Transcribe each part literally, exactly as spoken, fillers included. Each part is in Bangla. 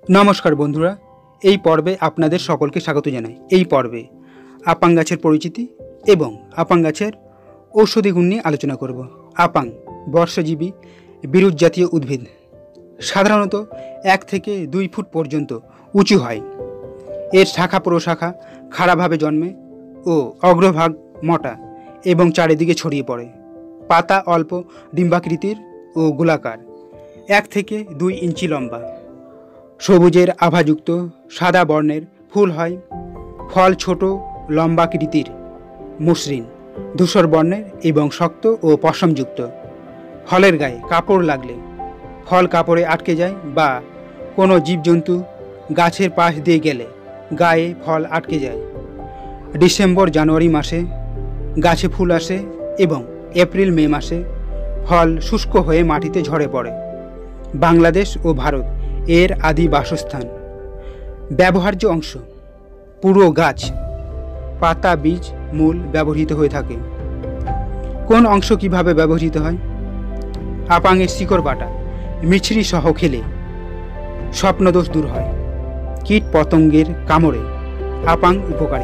নমস্কার বন্ধুরা, এই পর্বে আপনাদের সকলকে স্বাগত জানাই। এই পর্বে আপাং গাছের পরিচিতি এবং আপাং গাছের ঔষধি গুণ নিয়ে আলোচনা করব। আপাং বর্ষজীবী বিরুৎ জাতীয় উদ্ভিদ, সাধারণত এক থেকে দুই ফুট পর্যন্ত উঁচু হয়। এর শাখা প্রশাখা খাড়াভাবে জন্মে ও অগ্রভাগ মোটা এবং চারিদিকে ছড়িয়ে পড়ে। পাতা অল্প ডিম্বাকৃতির ও গোলাকার, এক থেকে দুই ইঞ্চি লম্বা। সবুজের আভাযুক্ত সাদা বর্ণের ফুল হয়। ফল ছোট লম্বাকৃতির, মসৃণ ধূসর বর্ণের এবং শক্ত ও পশমযুক্ত। ফলের গায়ে কাপড় লাগলে ফল কাপড়ে আটকে যায়, বা কোনো জীবজন্তু গাছের পাশ দিয়ে গেলে গায়ে ফল আটকে যায়। ডিসেম্বর জানুয়ারি মাসে গাছে ফুল আসে এবং এপ্রিল মে মাসে ফল শুষ্ক হয়ে মাটিতে ঝরে পড়ে। বাংলাদেশ ও ভারত এর আদি বাসস্থান। ব্যবহার্য অংশ: পুরো গাছ, পাতা, বীজ, মূল ব্যবহৃত হয়ে থাকে। কোন অংশ কিভাবে ব্যবহৃত হয়? আপাংয়ের শিকড় বাটা মিছরি সহ খেলে স্বপ্নদোষ দূর হয়। কীট পতঙ্গের কামড়ে আপাং উপকারী।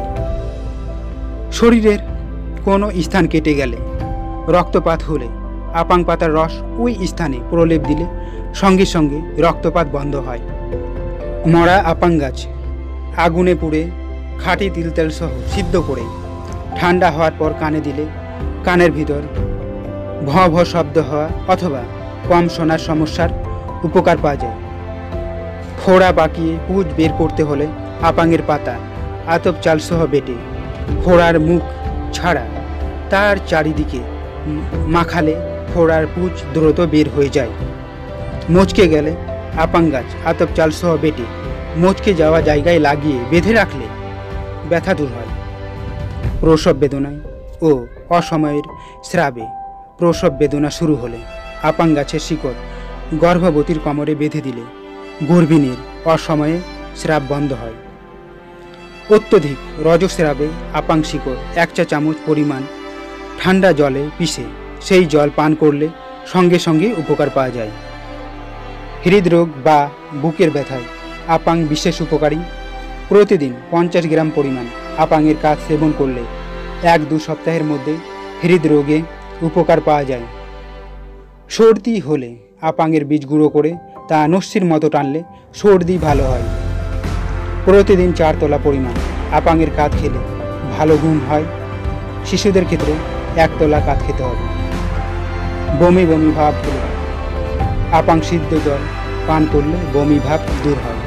শরীরের কোনো স্থান কেটে গেলে, রক্তপাত হলে আপাং পাতার রস ওই স্থানে প্রলেপ দিলে সঙ্গে সঙ্গে রক্তপাত বন্ধ হয়। মরা আপাং গাছ আগুনে পুড়ে খাঁটি তিলতেল সহ সিদ্ধ করে ঠান্ডা হওয়ার পর কানে দিলে কানের ভিতর ভ ভ শব্দ হওয়া অথবা কম শোনার সমস্যার উপকার পাওয়া যায়। ফোড়া পাকিয়ে পুঁজ বের করতে হলে আপাংয়ের পাতা আতপ চাল সহ বেটে ফোড়ার মুখ ছাড়া তার চারিদিকে মাখালে ফোড়ার পুঁজ দ্রুত বের হয়ে যায়। মচকে গেলে আপাং গাছ আতপ চাল সহ বেটে মচকে যাওয়া জায়গায় লাগিয়ে বেঁধে রাখলে ব্যথা দূর হয়। প্রসব বেদনায় ও অসময়ের স্রাবে প্রসব বেদনা শুরু হলে আপাং গাছের শিকড় গর্ভবতীর কোমরে বেঁধে দিলে গর্ভিণীর অসময়ে স্রাব বন্ধ হয়। অত্যধিক রজস্রাবে আপাং শিকড় এক চা চামচ পরিমাণ ঠান্ডা জলে পিষে সেই জল পান করলে সঙ্গে সঙ্গে উপকার পাওয়া যায়। হৃদরোগ বা বুকের ব্যথায় আপাং বিশেষ উপকারী। প্রতিদিন পঞ্চাশ গ্রাম পরিমাণ আপাংয়ের কাঠ সেবন করলে এক দু সপ্তাহের মধ্যে হৃদরোগে উপকার পাওয়া যায়। সর্দি হলে আপাংয়ের বীজ গুঁড়ো করে তা নস্যির মতো টানলে সর্দি ভালো হয়। প্রতিদিন চার তোলা পরিমাণ আপাংয়ের কাঠ খেলে ভালো ঘুম হয়। শিশুদের ক্ষেত্রে এক তোলা কাঠ খেতে হবে। বমি বমি ভাব হলে আপাং সিদ্ধ জল পান করলে বমি ভাব দূর হয়।